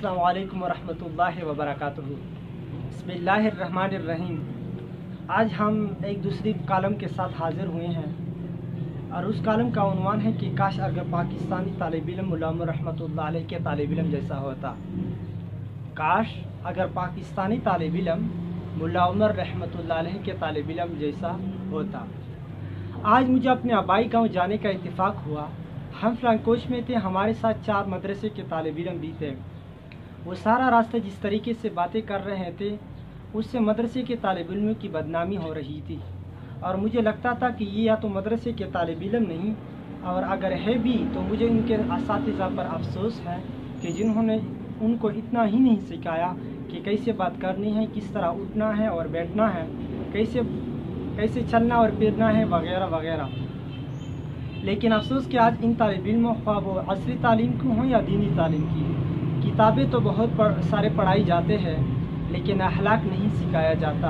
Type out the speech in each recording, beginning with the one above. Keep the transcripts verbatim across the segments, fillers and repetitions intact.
अस्सलामु अलैकुम वरहमतुल्लाहि वबरकातुहू। बिस्मिल्लाहिर्रहमानिर्रहीम। आज हम एक दूसरी कॉलम के साथ हाज़िर हुए हैं और उस कॉलम का उन्वान है कि काश अगर पाकिस्तानी तालिब इल्म मुल्ला उमर रहमतुल्लाह अलैह के तालिब इल्म जैसा होता। काश अगर पाकिस्तानी तालिब इल्म मुल्ला उमर रहमतुल्लाह अलैह के तालिब इल्म जैसा होता। आज मुझे अपने आबाई गाँव जाने का इत्तेफाक हुआ। हम फ्लांकोच में थे, हमारे साथ चार मदरसे के तालिब इल्म भी थे। वो सारा रास्ता जिस तरीके से बातें कर रहे थे उससे मदरसे के तालिब इल्म की बदनामी हो रही थी और मुझे लगता था कि ये या तो मदरसे के तालिब इल्म नहीं, और अगर है भी तो मुझे उनके असातिज़ा पर अफसोस है कि जिन्होंने उनको इतना ही नहीं सिखाया कि कैसे बात करनी है, किस तरह उठना है और बैठना है, कैसे कैसे चलना और फिरना है वगैरह वगैरह। लेकिन अफसोस कि आज इन तालिब इल्मों ख्वाह वो असली तालीम की हों या दीनी तालीम की, किताबें तो बहुत पढ़, सारे पढ़ाई जाते हैं लेकिन अखलाक नहीं सिखाया जाता।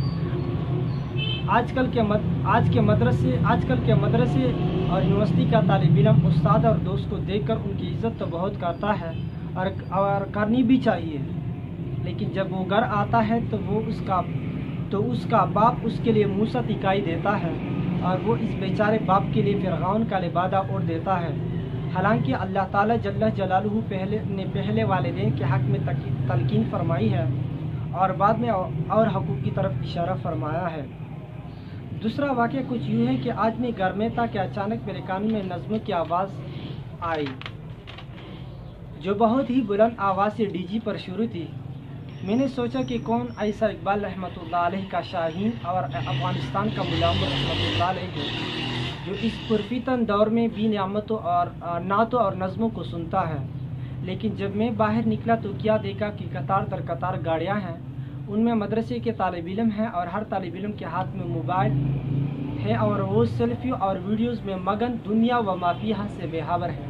आजकल के मद, आज के मदरसे आजकल के मदरसे और यूनिवर्सिटी का तालिब इल्म उस्ताद और दोस्त को देखकर उनकी इज़्ज़त तो बहुत करता है और, और करनी भी चाहिए, लेकिन जब वो घर आता है तो वो उसका तो उसका बाप उसके लिए मूसा दिखाई देता है और वो इस बेचारे बाप के लिए फिरऔन का लिबादा ओढ़ देता है। हालांकि अल्लाह ताला जल्ल जलालुहु पहले ने पहले वालिदैन के हक़ में तलकीन फरमाई है और बाद में और हकूक़ की तरफ इशारा फरमाया है। दूसरा वाक़या कुछ यूँ है कि आज मैं घर में था कि अचानक मेरे कान में नज़्मों की आवाज़ आई जो बहुत ही बुलंद आवाज़ से डीजी पर शुरू थी। मैंने सोचा कि कौन ऐसा इकबाल रहमतुल्लाह अलैह का शाहीन और अफ़गानिस्तान का मुल्ला उमर रहमतुल्लाह अलैह है जो इस पुरफितन दौर में भी नियामतों और नातों और नज़्मों को सुनता है। लेकिन जब मैं बाहर निकला तो क्या देखा कि कतार दर कतार गाड़ियाँ हैं, उनमें मदरसे के तालिब इल्म हैं और हर तालिब इल्म के हाथ में मोबाइल है और वो सेल्फी और वीडियोज़ में मगन दुनिया व माफिया से बेखबर है।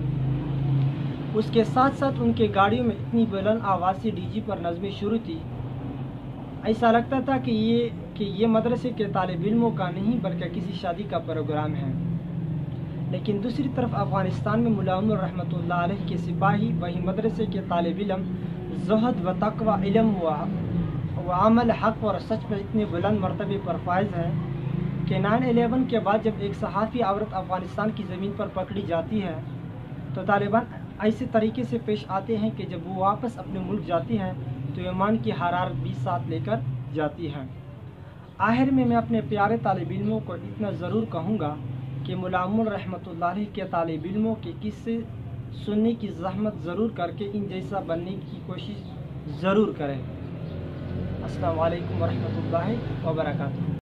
उसके साथ साथ उनके गाड़ियों में इतनी बुलंद आवाज़ से डीजी पर नज़में शुरू थी, ऐसा लगता था कि ये कि ये मदरसे के तालिब इल्मों का नहीं बल्कि किसी शादी का प्रोग्राम है। लेकिन दूसरी तरफ अफ़गानिस्तान में मुल्ला उमर रहमतुल्लाह अलैह के सिपाही वही मदरसे के तालिब इल्म ज़ुहद व तक़वा इल्म व अमल हक़ और सच में इतने बुलंद मरतबे पर फायज़ हैं कि नाइन इलेवन के बाद जब एक सहाफ़ी औरत अफ़गानिस्तान की ज़मीन पर पकड़ी जाती है तो तालिबान ऐसे तरीके से पेश आते हैं कि जब वो वापस अपने मुल्क जाती हैं तो ईमान की हरारत भी साथ लेकर जाती हैं। आखिर में मैं अपने प्यारे तालिब इल्मों को इतना ज़रूर कहूँगा कि मुल्ला उमर रहमतुल्लाह अलैह के तालिब इल्मों के किस्से सुनने की ज़हमत ज़रूर करके इन जैसा बनने की कोशिश ज़रूर करें। अस्सलामु अलैकुम वरहमतुल्लाहि वबरकातुहू।